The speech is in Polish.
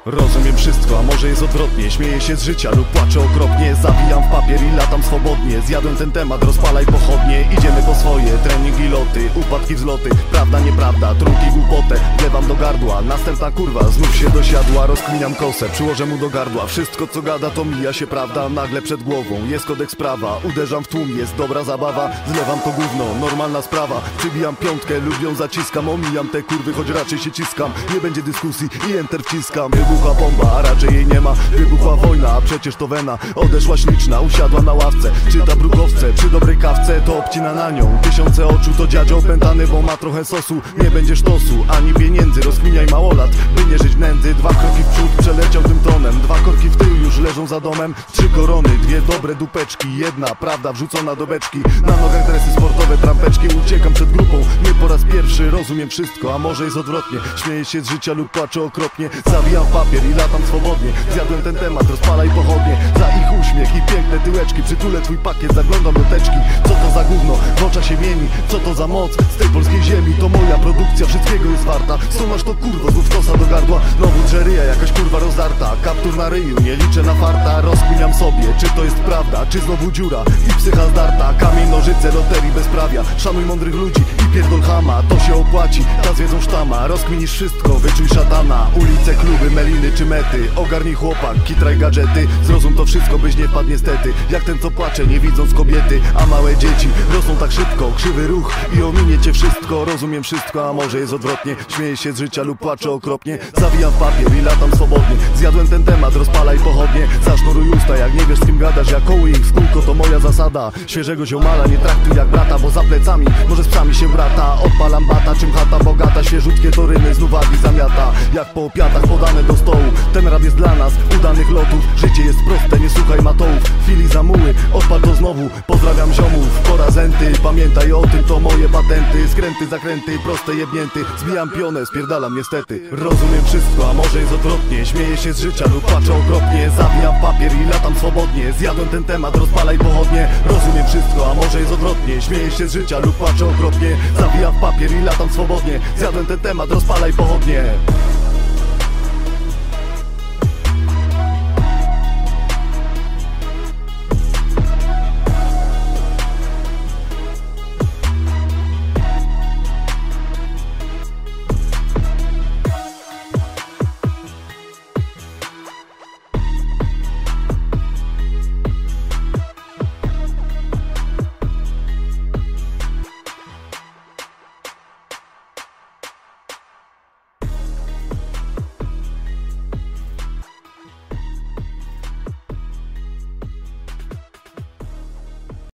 Rozumiem wszystko, a może jest odwrotnie. Śmieję się z życia lub płaczę okropnie. Zawijam w papier i latam swobodnie. Zjadłem ten temat, rozpalaj pochodnie. Idziemy po swoje, treningi, loty, upadki, wzloty. Prawda, nieprawda, trunki, głupotę wlewam do gardła, następna kurwa znów się dosiadła. Rozkminiam kosę, przyłożę mu do gardła. Wszystko co gada to mija się prawda. Nagle przed głową jest kodeks prawa. Uderzam w tłum, jest dobra zabawa. Zlewam to gówno, normalna sprawa. Przybijam piątkę, lubią zaciskam. Omijam te kurwy, choć raczej się ciskam. Nie będzie dyskusji i enter wciskam. Wybuchła bomba, a raczej jej nie ma. Wybuchła wojna, a przecież to wena. Odeszła śliczna, usiadła na ławce. Czyta brukowce, przy dobrej kawce to obcina na nią. Tysiące oczu to dziadzio opętany, bo ma trochę sosu. Nie będzie sztosu, ani pieniędzy. Rozkminiaj małolat, by nie żyć w nędzy. 2 kroki w przód, przeleciał tym tonem. 2 korki w tył, już leżą za domem. 3 korony, 2 dobre dupeczki. 1 prawda wrzucona do beczki. Na nogach dresy sportowe, trampeczki. Uciekam przed grupą, nie po raz pierwszy. Rozumiem wszystko, a może jest odwrotnie. Śmieję się z życia lub płaczę okropnie. Zawijam papier i latam swobodnie. Zjadłem ten temat, rozpalaj pochodnie. Za ich uśmiech i piękne tyłeczki. Przytulę twój pakiet, zaglądam do teczki. Co to za gówno, w oczach się mieni. Co to za moc, z tej polskiej ziemi. To moja produkcja, wszystkiego jest warta. Sumasz to kurwo, znów kosa do gardła. Znowu drzeryja, jakaś kurwa rozdarta. Kaptur na ryju, nie liczę na farta. Rozkminiam sobie, czy to jest prawda, czy znowu dziura i psycha zdarta. Kamień, nożyce, loterii bezprawia. Szanuj mądrych ludzi i pierdol chama. To się opłaci, ta zwiedzą sztama. Rozkminisz wszystko, wyczuj szatana. Ulice, kluby, meliny czy mety. Ogarnij chłopak, kitraj gadżety. Zrozum to wszystko, byś nie wpadł niestety. Jak ten co płacze, nie widząc kobiety. A małe dzieci rosną tak szybko. Krzywy ruch i ominie cię wszystko. Rozumiem wszystko, a może jest odwrotnie. Śmieję się z życia lub płaczę okropnie. Zawijam w papier i latam swobodnie. Zjadłem ten temat, rozpalaj pochodnie. Zasznuruj usta, jak nie wiesz z kim gadasz. Jak koły ich w kółko, to moja zasada. Świeżego ziomala nie traktuj jak brata, bo za plecami może z psami się brata. Odpalam bata, czym chata bogata. Świeżutkie toryny znów wagi zamiata. Jak po opiatach podane do stołu. Ten rap jest dla nas, udanych lotów. Życie jest proste, nie słuchaj matołów. Chwili zamuły, odpal to znowu. Pozdrawiam ziomów, pora zenty. Pamiętaj o tym, to moje patenty. Skręty, zakręty, proste jebnięty. Zbijam pionę, spierdalam niestety. Rozumiem wszystko, a może jest odwrotnie. Śmieję się z życia lub płaczę okropnie. Zawijam papier i latam swobodnie. Zjadłem ten temat, rozpalaj pochodnie. Rozumiem wszystko, a może jest odwrotnie. Śmieję się z życia lub płaczę okropnie. Zawijam papier i latam swobodnie. Zjadłem ten temat, rozpalaj pochodnie.